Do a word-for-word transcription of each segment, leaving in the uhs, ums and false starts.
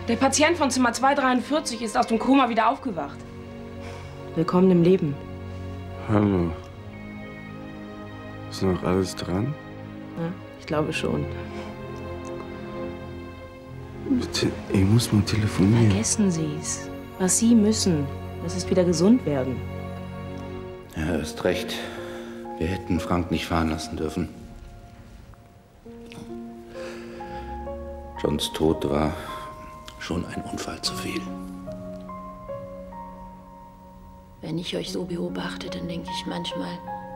Der Patient von Zimmer zweihundertdreiundvierzig ist aus dem Koma wieder aufgewacht. Willkommen im Leben. Hallo. Ist noch alles dran? Ja, ich glaube schon. Bitte, ich muss mal telefonieren. Vergessen Sie es. Was Sie müssen, das ist wieder gesund werden. Ja, du hast recht. Wir hätten Frank nicht fahren lassen dürfen. Johns Tod war schon ein Unfall zu viel. Wenn ich euch so beobachte, dann denke ich manchmal,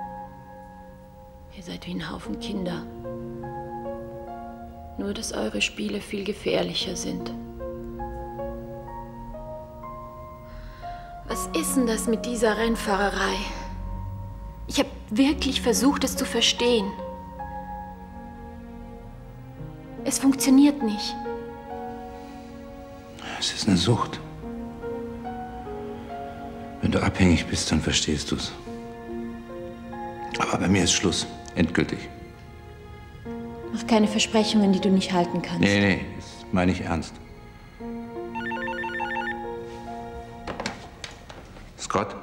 ihr seid wie ein Haufen Kinder. Nur, dass eure Spiele viel gefährlicher sind. Was ist denn das mit dieser Rennfahrerei? Ich habe wirklich versucht, es zu verstehen. Es funktioniert nicht. Es ist eine Sucht. Wenn du abhängig bist, dann verstehst du's. Aber bei mir ist Schluss. Endgültig. Mach keine Versprechungen, die du nicht halten kannst. Nee, nee, das meine ich ernst. Scott?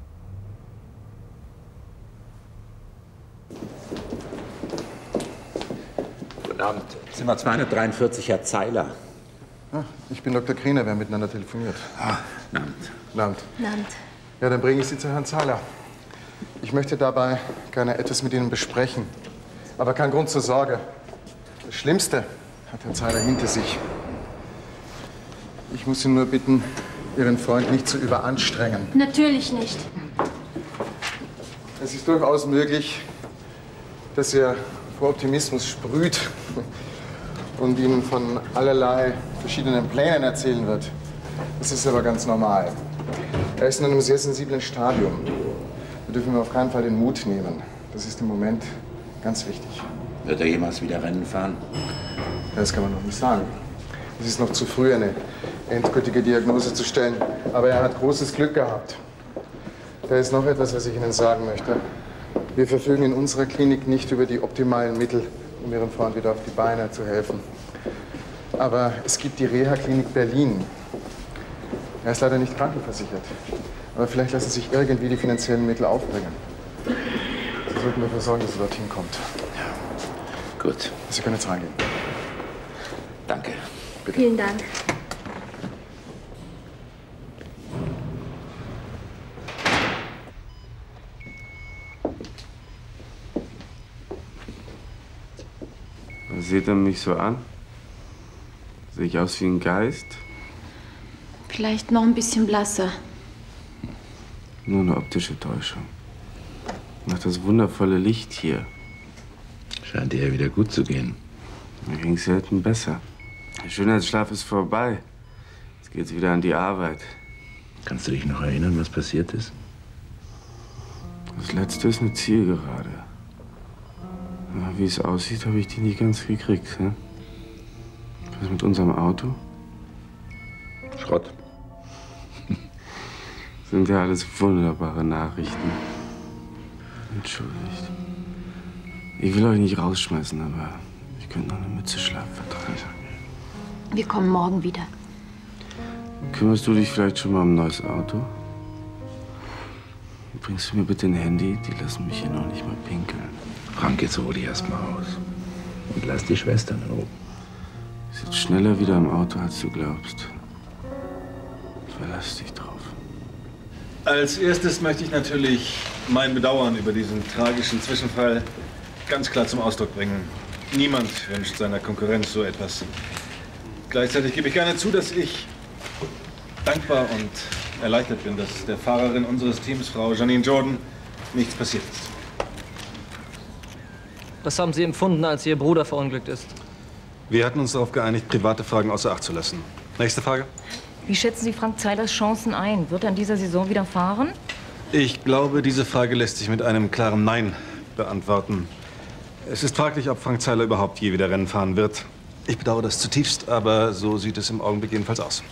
Guten Abend. Zimmer zweihundertdreiundvierzig, Herr Zeiler. Ah, ich bin Doktor Krehner, wir haben miteinander telefoniert. Ah, guten Abend. Guten Abend. Guten Abend. Ja, dann bringe ich Sie zu Herrn Zeiler. Ich möchte dabei gerne etwas mit Ihnen besprechen. Aber kein Grund zur Sorge. Das Schlimmste hat Herr Zeiler hinter sich. Ich muss Sie nur bitten, Ihren Freund nicht zu überanstrengen. Natürlich nicht. Es ist durchaus möglich, dass er vor Optimismus sprüht und Ihnen von allerlei verschiedenen Plänen erzählen wird. Das ist aber ganz normal. Er ist in einem sehr sensiblen Stadium. Da dürfen wir auf keinen Fall den Mut nehmen. Das ist im Moment ganz wichtig. Wird er jemals wieder Rennen fahren? Das kann man noch nicht sagen. Es ist noch zu früh, eine endgültige Diagnose zu stellen. Aber er hat großes Glück gehabt. Da ist noch etwas, was ich Ihnen sagen möchte. Wir verfügen in unserer Klinik nicht über die optimalen Mittel, um Ihrem Freund wieder auf die Beine zu helfen. Aber es gibt die Reha-Klinik Berlin. Er ist leider nicht krankenversichert. Aber vielleicht lassen sich irgendwie die finanziellen Mittel aufbringen. Sie sollten dafür sorgen, dass er dorthin kommt. Ja. Gut. Sie können jetzt reingehen. Danke. Bitte. Vielen Dank. Was seht ihr mich so an? Sehe ich aus wie ein Geist? Vielleicht noch ein bisschen blasser. Nur eine optische Täuschung. Nach das wundervolle Licht hier. Scheint dir ja wieder gut zu gehen. Mir ging's selten besser. Der Schönheitsschlaf ist vorbei. Jetzt geht's wieder an die Arbeit. Kannst du dich noch erinnern, was passiert ist? Das letzte ist eine Zielgerade. Ja, wie es aussieht, habe ich die nicht ganz gekriegt. Ne? Was mit unserem Auto? Schrott. Sind ja alles wunderbare Nachrichten. Entschuldigt. Ich will euch nicht rausschmeißen, aber ich könnte noch eine Mütze Schlaf vertragen. Wir kommen morgen wieder. Kümmerst du dich vielleicht schon mal um ein neues Auto? Bringst du mir bitte ein Handy? Die lassen mich hier noch nicht mal pinkeln. Frank, jetzt ruh dich erst mal aus. Und lass die Schwestern in Ruhe. Ich sitze schneller wieder im Auto, als du glaubst. Verlass dich drauf. Als erstes möchte ich natürlich mein Bedauern über diesen tragischen Zwischenfall ganz klar zum Ausdruck bringen. Niemand wünscht seiner Konkurrenz so etwas. Gleichzeitig gebe ich gerne zu, dass ich dankbar und erleichtert bin, dass der Fahrerin unseres Teams, Frau Janine Jordan, nichts passiert ist. Was haben Sie empfunden, als Ihr Bruder verunglückt ist? Wir hatten uns darauf geeinigt, private Fragen außer Acht zu lassen. Nächste Frage. Wie schätzen Sie Frank Zeilers Chancen ein? Wird er in dieser Saison wieder fahren? Ich glaube, diese Frage lässt sich mit einem klaren Nein beantworten. Es ist fraglich, ob Frank Zeiler überhaupt je wieder Rennen fahren wird. Ich bedauere das zutiefst, aber so sieht es im Augenblick jedenfalls aus.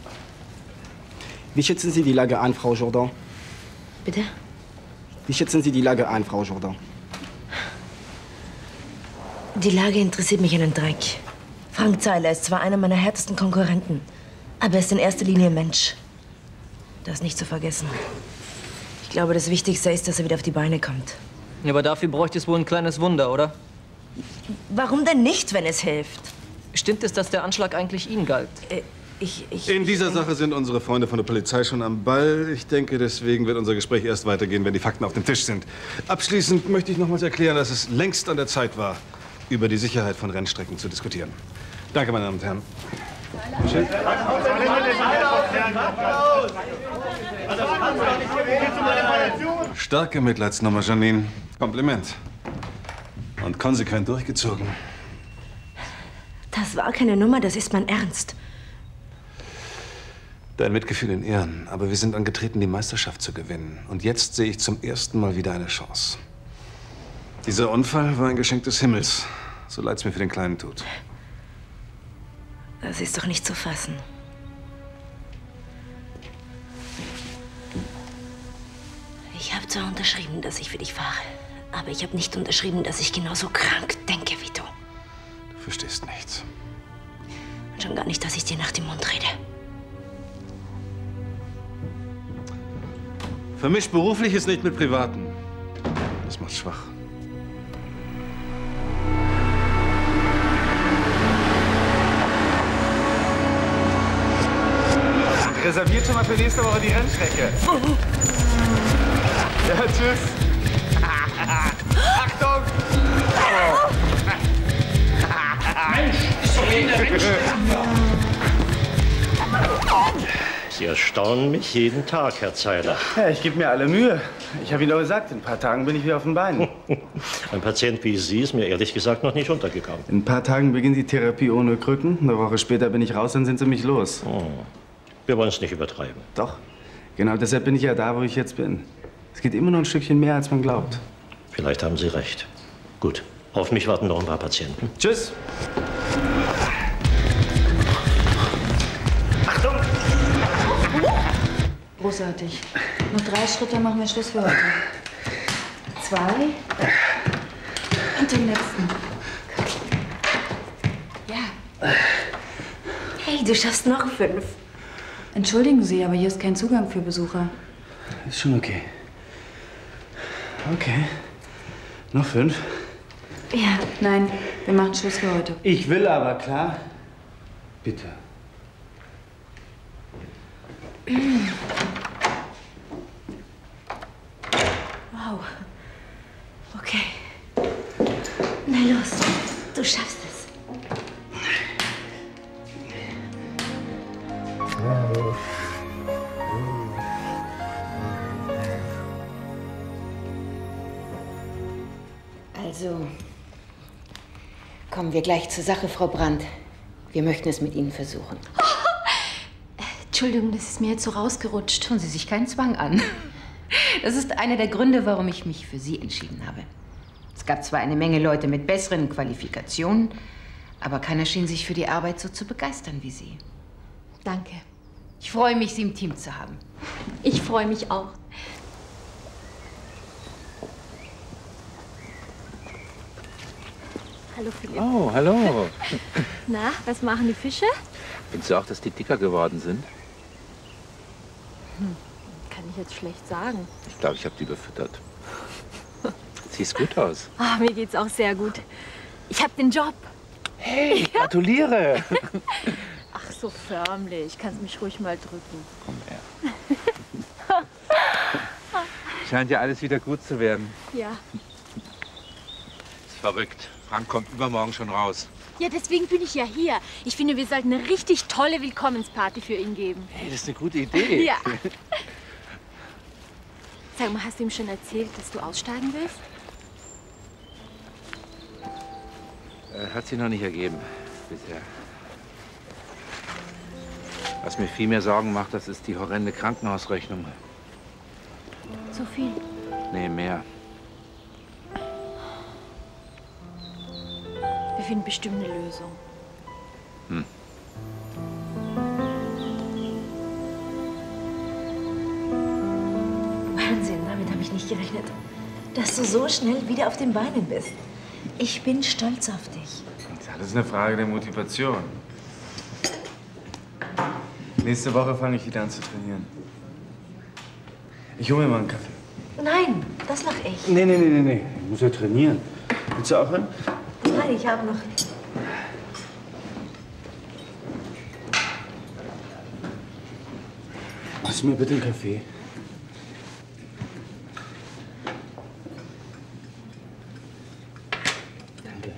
Wie schätzen Sie die Lage ein, Frau Jordan? Bitte? Wie schätzen Sie die Lage ein, Frau Jordan? Die Lage interessiert mich einen Dreck. Frank Zeiler ist zwar einer meiner härtesten Konkurrenten, Aber er ist in erster Linie ein Mensch. Das nicht zu vergessen. Ich glaube, das Wichtigste ist, dass er wieder auf die Beine kommt. Ja, aber dafür bräuchte es wohl ein kleines Wunder, oder? Warum denn nicht, wenn es hilft? Stimmt es, dass der Anschlag eigentlich Ihnen galt? Äh, ich, ich, In dieser ich, Sache sind unsere Freunde von der Polizei schon am Ball. Ich denke, deswegen wird unser Gespräch erst weitergehen, wenn die Fakten auf dem Tisch sind. Abschließend möchte ich nochmals erklären, dass es längst an der Zeit war, über die Sicherheit von Rennstrecken zu diskutieren. Danke, meine Damen und Herren. Schön. Starke Mitleidsnummer, Janine. Kompliment. Und konsequent durchgezogen. Das war keine Nummer, das ist mein Ernst. Dein Mitgefühl in Ehren. Aber wir sind angetreten, die Meisterschaft zu gewinnen. Und jetzt sehe ich zum ersten Mal wieder eine Chance. Dieser Unfall war ein Geschenk des Himmels. So leid's mir für den Kleinen tut. Das ist doch nicht zu fassen. Ich habe zwar unterschrieben, dass ich für dich fahre. Aber ich habe nicht unterschrieben, dass ich genauso krank denke wie du. Du verstehst nichts. Und schon gar nicht, dass ich dir nach dem Mund rede. Vermischt Berufliches nicht mit Privaten. Das macht schwach. Reserviert schon mal für nächste Woche die Rennstrecke. Ja, tschüss. Achtung! Oh. Mensch, ist doch in der Rennstrecke. Sie erstaunen mich jeden Tag, Herr Zeiler. Ja, ich gebe mir alle Mühe. Ich habe Ihnen doch gesagt, in ein paar Tagen bin ich wieder auf den Beinen. Ein Patient wie Sie ist mir ehrlich gesagt noch nicht untergekommen. In ein paar Tagen beginnt die Therapie ohne Krücken. Eine Woche später bin ich raus, dann sind Sie mich los. Oh. Wir wollen es nicht übertreiben. Doch. Genau deshalb bin ich ja da, wo ich jetzt bin. Es geht immer noch ein Stückchen mehr, als man glaubt. Vielleicht haben Sie recht. Gut. Auf mich warten noch ein paar Patienten. Tschüss. Achtung! Großartig. Noch drei Schritte machen wir Schluss für heute. Zwei. Und den letzten. Ja. Hey, du schaffst noch fünf. Entschuldigen Sie, aber hier ist kein Zugang für Besucher. Ist schon okay. Okay. Noch fünf? Ja. Nein, wir machen Schluss für heute. Ich will aber, klar. Bitte. Wow. Okay. Na los, du schaffst es. Also, kommen wir gleich zur Sache, Frau Brandt. Wir möchten es mit Ihnen versuchen. Entschuldigung, das ist mir jetzt so rausgerutscht. Tun Sie sich keinen Zwang an. Das ist einer der Gründe, warum ich mich für Sie entschieden habe. Es gab zwar eine Menge Leute mit besseren Qualifikationen, aber keiner schien sich für die Arbeit so zu begeistern wie Sie. Danke. Ich freue mich, Sie im Team zu haben. Ich freue mich auch. Hallo Philipp. Oh, hallo. Na, was machen die Fische? Findest du auch, dass die dicker geworden sind? Hm, kann ich jetzt schlecht sagen. Ich glaube, ich habe die überfüttert. Siehst gut aus. Oh, mir geht's auch sehr gut. Ich habe den Job. Hey, ja? Gratuliere. Ach, so förmlich. Kannst mich ruhig mal drücken. Komm her. Scheint ja alles wieder gut zu werden. Ja. Ist verrückt. Frank kommt übermorgen schon raus. Ja, deswegen bin ich ja hier. Ich finde, wir sollten eine richtig tolle Willkommensparty für ihn geben. Hey, das ist eine gute Idee. Ja. Sag mal, hast du ihm schon erzählt, dass du aussteigen willst? Äh, hat sich noch nicht ergeben bisher. Was mir viel mehr Sorgen macht, das ist die horrende Krankenhausrechnung. So viel? Nee, mehr. Wir finden bestimmt eine Lösung. Hm. Wahnsinn, damit habe ich nicht gerechnet. Dass du so schnell wieder auf den Beinen bist. Ich bin stolz auf dich. Das ist alles eine Frage der Motivation. Nächste Woche fange ich wieder an zu trainieren. Ich hole mir mal einen Kaffee. Nein, das mache ich. Nee, nee, nee, nee, nee. Ich muss ja trainieren. Willst du auch hin? Nein, ich habe noch. Machst du mir bitte einen Kaffee? Danke.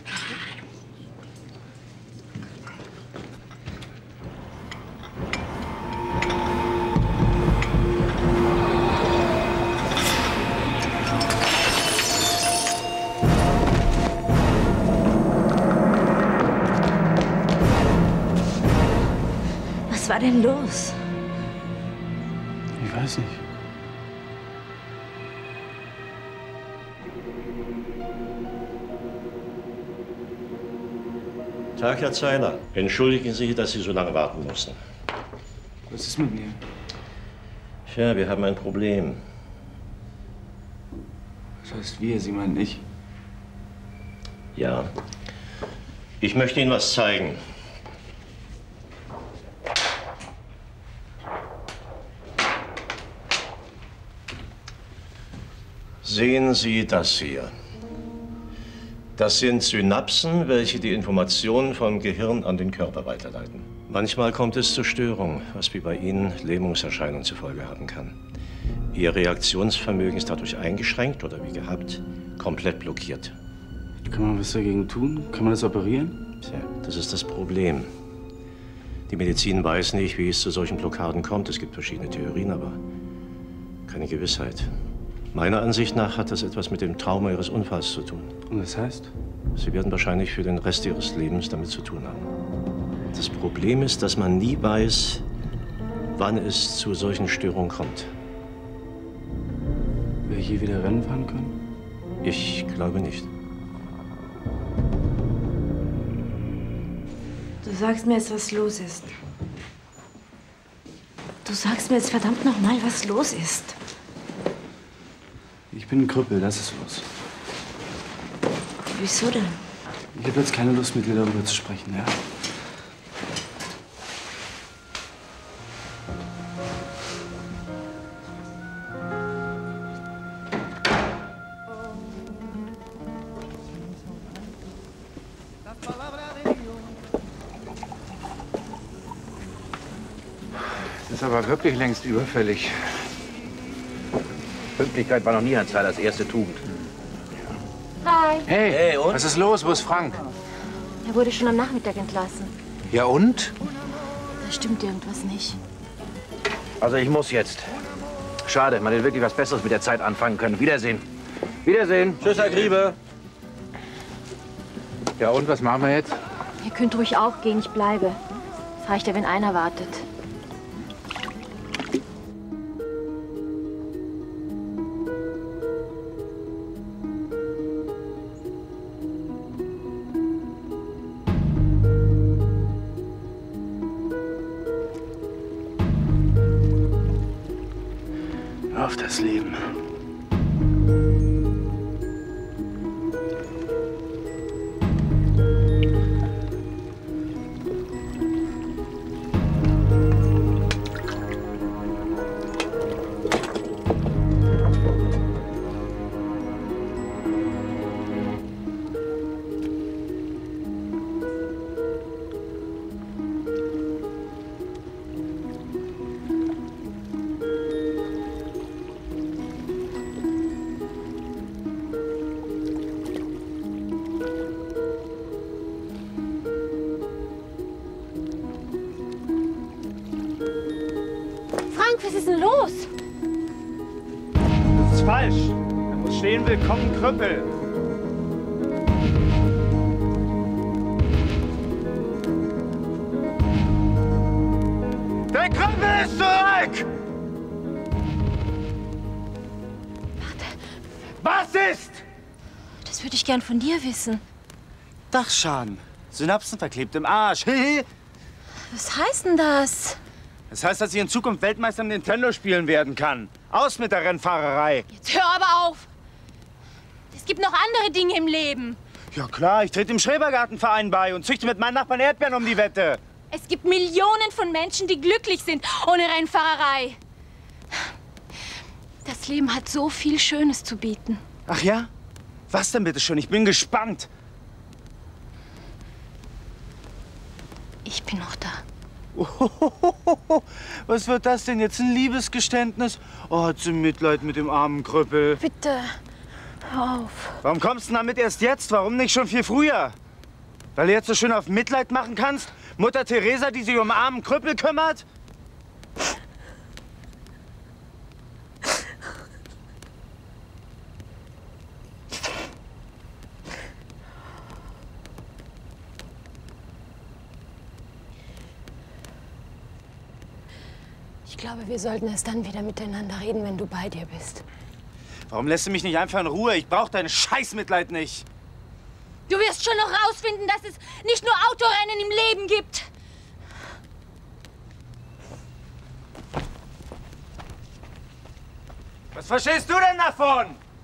Was war denn los? Ich weiß nicht. Tag, Herr Zeiler. Entschuldigen Sie, dass Sie so lange warten mussten. Was ist mit mir? Tja, wir haben ein Problem. Das heißt wir, Sie meinen ich? Ja. Ich möchte Ihnen was zeigen. Sehen Sie das hier. Das sind Synapsen, welche die Informationen vom Gehirn an den Körper weiterleiten. Manchmal kommt es zu Störungen, was wie bei Ihnen Lähmungserscheinungen zur Folge haben kann. Ihr Reaktionsvermögen ist dadurch eingeschränkt oder wie gehabt, komplett blockiert. Kann man was dagegen tun? Kann man das operieren? Tja, das ist das Problem. Die Medizin weiß nicht, wie es zu solchen Blockaden kommt. Es gibt verschiedene Theorien, aber keine Gewissheit. Meiner Ansicht nach hat das etwas mit dem Trauma Ihres Unfalls zu tun. Und das heißt? Sie werden wahrscheinlich für den Rest Ihres Lebens damit zu tun haben. Das Problem ist, dass man nie weiß, wann es zu solchen Störungen kommt. Will ich je wieder Rennen fahren können? Ich glaube nicht. Du sagst mir jetzt, was los ist. Du sagst mir jetzt verdammt noch mal, was los ist. Ich bin ein Krüppel, das ist los. Wieso denn? Ich habe jetzt keine Lust, mit dir darüber zu sprechen, ja? Das ist aber wirklich längst überfällig. Pünktlichkeit war noch nie ein Zeilers erste Tugend. Hi. Hey, hey und? Was ist los? Wo ist Frank? Er wurde schon am Nachmittag entlassen. Ja und? Da stimmt irgendwas nicht. Also ich muss jetzt. Schade, man hätte wirklich was Besseres mit der Zeit anfangen können. Wiedersehen. Wiedersehen. Tschüss, Herr Griebe. Ja und, was machen wir jetzt? Ihr könnt ruhig auch gehen, ich bleibe. Es reicht ja, wenn einer wartet. Auf das Leben. Was ist denn los? Das ist falsch. Da muss stehen, willkommen Krüppel. Der Krüppel ist zurück! Warte. Was ist? Das würde ich gern von dir wissen. Dachschaden. Synapsen verklebt im Arsch. Was heißt denn das? Das heißt, dass ich in Zukunft Weltmeister im Nintendo spielen werden kann. Aus mit der Rennfahrerei. Jetzt hör aber auf. Es gibt noch andere Dinge im Leben. Ja klar, ich trete dem Schrebergartenverein bei und züchte mit meinen Nachbarn Erdbeeren um die Wette. Es gibt Millionen von Menschen, die glücklich sind ohne Rennfahrerei. Das Leben hat so viel Schönes zu bieten. Ach ja? Was denn bitte schön? Ich bin gespannt. Ich bin noch da. Ohohoho. Was wird das denn jetzt? Ein Liebesgeständnis? Oh, hat sie Mitleid mit dem armen Krüppel. Bitte, hör auf. Warum kommst du damit erst jetzt? Warum nicht schon viel früher? Weil du jetzt so schön auf Mitleid machen kannst? Mutter Teresa, die sich um armen Krüppel kümmert? Ich glaube, wir sollten erst dann wieder miteinander reden, wenn du bei dir bist. Warum lässt du mich nicht einfach in Ruhe? Ich brauche dein Scheißmitleid nicht. Du wirst schon noch rausfinden, dass es nicht nur Autorennen im Leben gibt. Was verstehst du denn davon?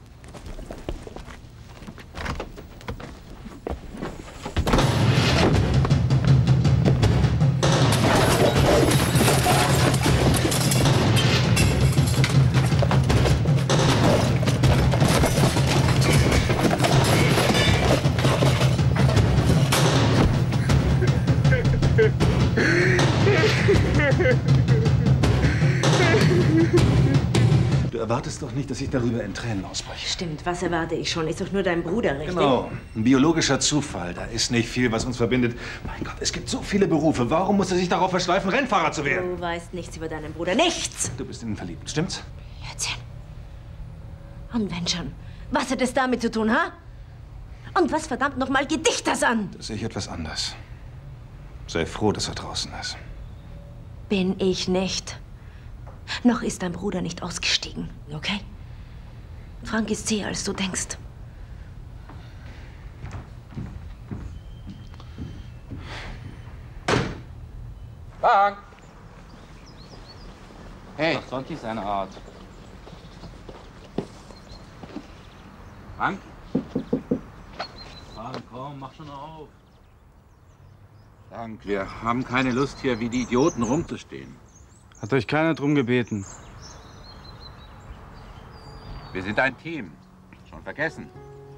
Du erwartest doch nicht, dass ich darüber in Tränen ausbreche. Stimmt, was erwarte ich schon? Ist doch nur dein Bruder, richtig? Genau, ein biologischer Zufall. Da ist nicht viel, was uns verbindet. Mein Gott, es gibt so viele Berufe. Warum muss er sich darauf versteifen, Rennfahrer zu werden? Du weißt nichts über deinen Bruder. Nichts! Du bist in ihn verliebt, stimmt's? Erzähl. Und wenn schon, was hat es damit zu tun, ha? Und was verdammt nochmal geht dich das an? Das sehe ich etwas anders. Sei froh, dass er draußen ist. Bin ich nicht. Noch ist dein Bruder nicht ausgestiegen, okay? Frank ist zäher, als du denkst. Frank! Hey! Doch sonst nicht seine Art. Frank? Frank, komm, mach schon auf. Frank, wir haben keine Lust, hier wie die Idioten rumzustehen. Hat euch keiner drum gebeten? Wir sind ein Team. Schon vergessen.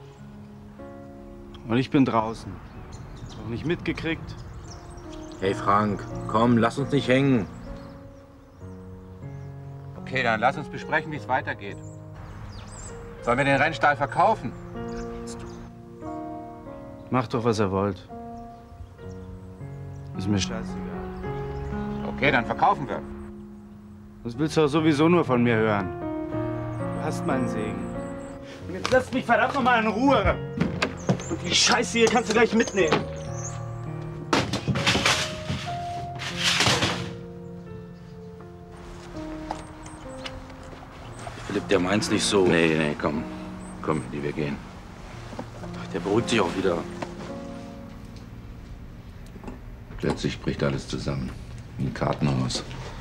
Und ich bin draußen. Noch nicht mitgekriegt? Hey Frank, komm, lass uns nicht hängen. Okay, dann lass uns besprechen, wie es weitergeht. Sollen wir den Rennstall verkaufen? Macht doch, was ihr wollt. Ist mir scheißegal. Okay, dann verkaufen wir. Das willst du doch sowieso nur von mir hören. Du hast meinen Segen. Und jetzt lass mich verdammt noch mal in Ruhe. Und die Scheiße hier kannst du gleich mitnehmen. Philipp, der meint's nicht so. Nee, nee, komm. Komm, die wir gehen. Der beruhigt sich auch wieder. Plötzlich bricht alles zusammen. Wie ein Kartenhaus.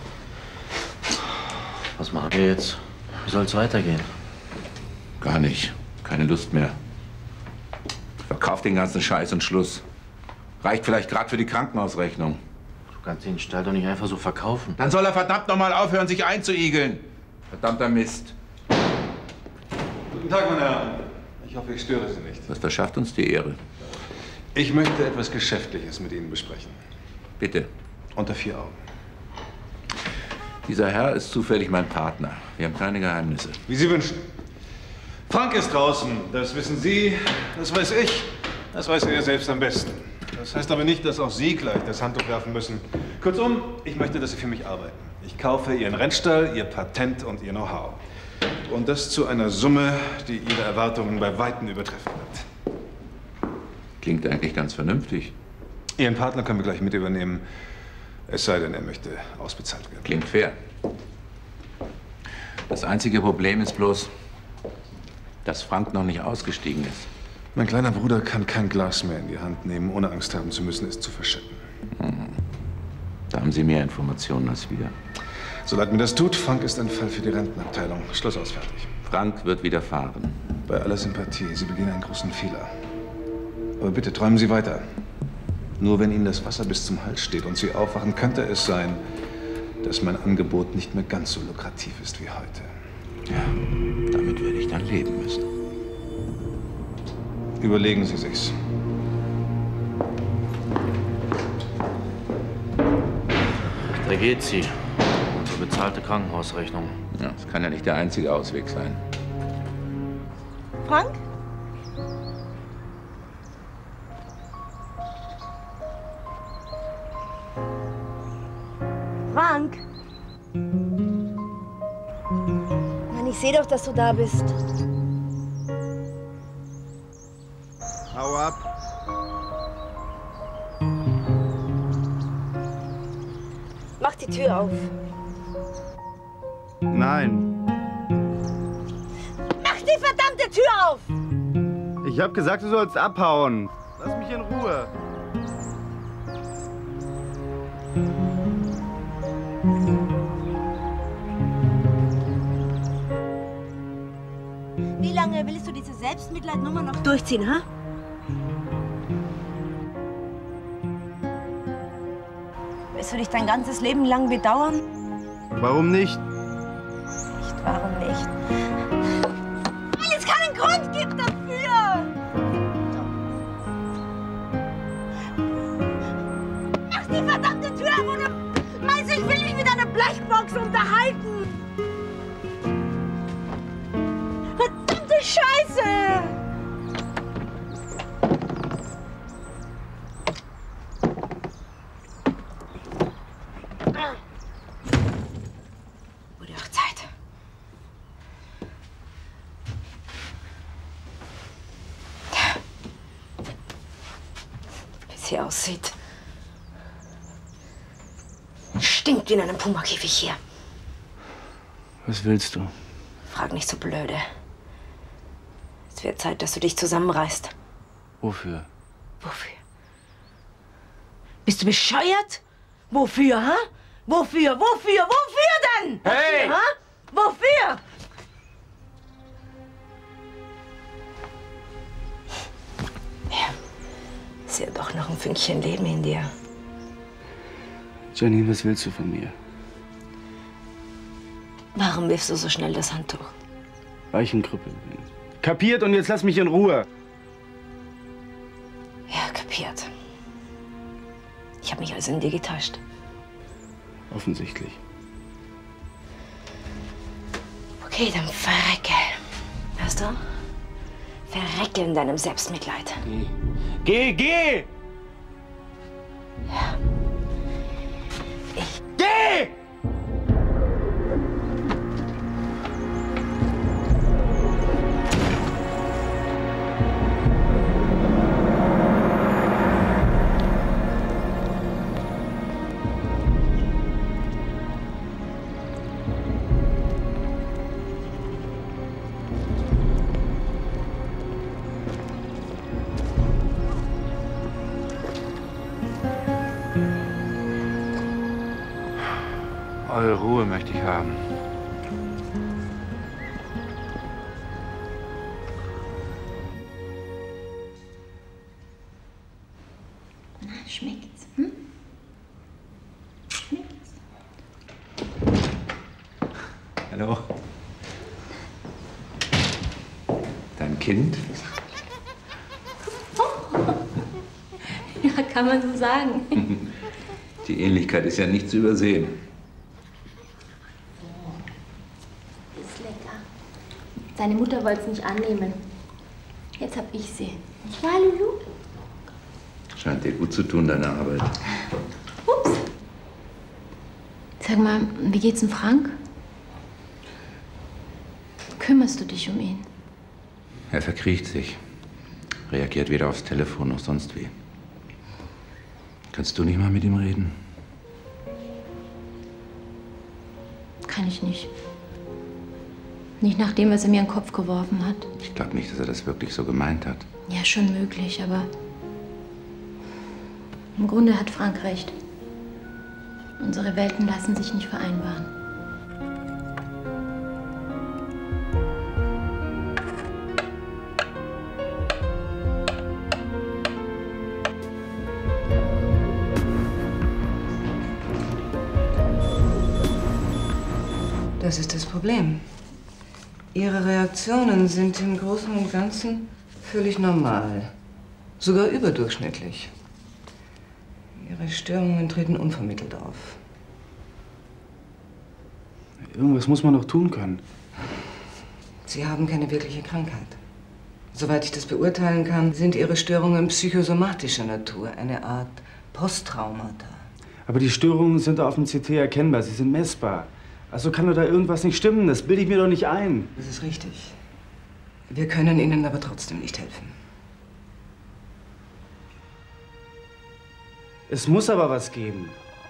Was machen wir jetzt? Wie soll's weitergehen? Gar nicht. Keine Lust mehr. Verkauf den ganzen Scheiß und Schluss. Reicht vielleicht gerade für die Krankenhausrechnung. Du kannst den Stall doch nicht einfach so verkaufen. Dann soll er verdammt noch mal aufhören, sich einzuigeln. Verdammter Mist. Guten Tag, meine Herren. Ich hoffe, ich störe Sie nicht. Was verschafft uns die Ehre? Ich möchte etwas Geschäftliches mit Ihnen besprechen. Bitte. Unter vier Augen. Dieser Herr ist zufällig mein Partner. Wir haben keine Geheimnisse. Wie Sie wünschen. Frank ist draußen. Das wissen Sie, das weiß ich, das weiß er selbst am besten. Das heißt aber nicht, dass auch Sie gleich das Handtuch werfen müssen. Kurzum, ich möchte, dass Sie für mich arbeiten. Ich kaufe Ihren Rennstall, Ihr Patent und Ihr Know-how. Und das zu einer Summe, die Ihre Erwartungen bei Weitem übertreffen wird. Klingt eigentlich ganz vernünftig. Ihren Partner können wir gleich mit übernehmen. Es sei denn, er möchte ausbezahlt werden. Klingt fair. Das einzige Problem ist bloß, dass Frank noch nicht ausgestiegen ist. Mein kleiner Bruder kann kein Glas mehr in die Hand nehmen, ohne Angst haben zu müssen, es zu verschütten. Hm. Da haben Sie mehr Informationen als wir. So leid mir das tut, Frank ist ein Fall für die Rentenabteilung. Schluss aus, fertig. Frank wird wieder fahren. Bei aller Sympathie, Sie begehen einen großen Fehler. Aber bitte, träumen Sie weiter. Nur wenn Ihnen das Wasser bis zum Hals steht und Sie aufwachen, könnte es sein, dass mein Angebot nicht mehr ganz so lukrativ ist wie heute. Ja, damit werde ich dann leben müssen. Überlegen Sie sich's. Da geht sie. Unsere bezahlte Krankenhausrechnung. Ja, das kann ja nicht der einzige Ausweg sein. Frank? Frank? Mann, ich sehe doch, dass du da bist. Hau ab. Mach die Tür auf. Nein. Mach die verdammte Tür auf! Ich hab gesagt, du sollst abhauen. Lass mich in Ruhe. Wie lange willst du diese Selbstmitleidnummer noch durchziehen, ha? Willst du dich dein ganzes Leben lang bedauern? Warum nicht? Nicht, warum nicht? Weil es keinen Grund gibt dafür! Mach die verdammte Tür auf oder meinst du, ich will mich mit einer Blechbox unterhalten? Verdammte Scheiße! Wurde auch Zeit. Wie sie aussieht. Stinkt wie in einem Pumakäfig hier. Was willst du? Frag nicht so blöde. Es wird Zeit, dass du dich zusammenreißt. Wofür? Wofür? Bist du bescheuert? Wofür, ha? Wofür? Wofür? Wofür denn? Hey! Ha? Wofür? Ja, ist ja doch noch ein Fünkchen Leben in dir. Janine, was willst du von mir? Warum wirfst du so schnell das Handtuch? Weil ich ein Krüppel bin. Kapiert und jetzt lass mich in Ruhe. Ja, kapiert. Ich habe mich also in dir getäuscht. Offensichtlich. Okay, dann verrecke. Hörst du? Verrecke in deinem Selbstmitleid. Geh, geh! Ja. Geh! Eure Ruhe möchte ich haben. Na, schmeckt's? Hm? Schmeckt's? Hallo. Dein Kind? Ja, kann man so sagen. Die Ähnlichkeit ist ja nicht zu übersehen. Ist lecker. Seine Mutter wollte es nicht annehmen. Jetzt hab ich sie. Nicht wahr, Lulu? Scheint dir gut zu tun, deine Arbeit. Ups. Sag mal, wie geht's dem Frank? Kümmerst du dich um ihn? Er verkriecht sich. Reagiert weder aufs Telefon noch sonst wie. Kannst du nicht mal mit ihm reden? Kann ich nicht. Nicht nach dem, was er mir in den Kopf geworfen hat. Ich glaube nicht, dass er das wirklich so gemeint hat. Ja, schon möglich, aber im Grunde hat Frank recht. Unsere Welten lassen sich nicht vereinbaren. Das ist das Problem. Ihre Reaktionen sind im Großen und Ganzen völlig normal. Sogar überdurchschnittlich. Ihre Störungen treten unvermittelt auf. Irgendwas muss man doch tun können. Sie haben keine wirkliche Krankheit. Soweit ich das beurteilen kann, sind Ihre Störungen psychosomatischer Natur, eine Art Posttraumata. Aber die Störungen sind auf dem C T erkennbar, sie sind messbar. Also kann doch da irgendwas nicht stimmen, das bilde ich mir doch nicht ein. Das ist richtig. Wir können Ihnen aber trotzdem nicht helfen. Es muss aber was geben.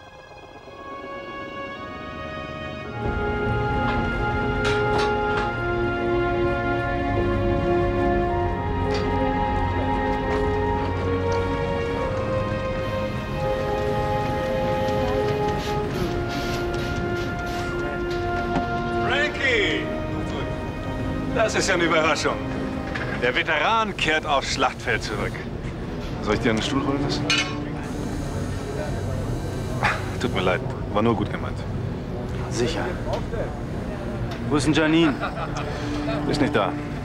Das ist ja eine Überraschung. Der Veteran kehrt aufs Schlachtfeld zurück. Soll ich dir einen Stuhl holen lassen? Tut mir leid, war nur gut gemeint. Sicher. Wo ist denn Janine? Ist nicht da.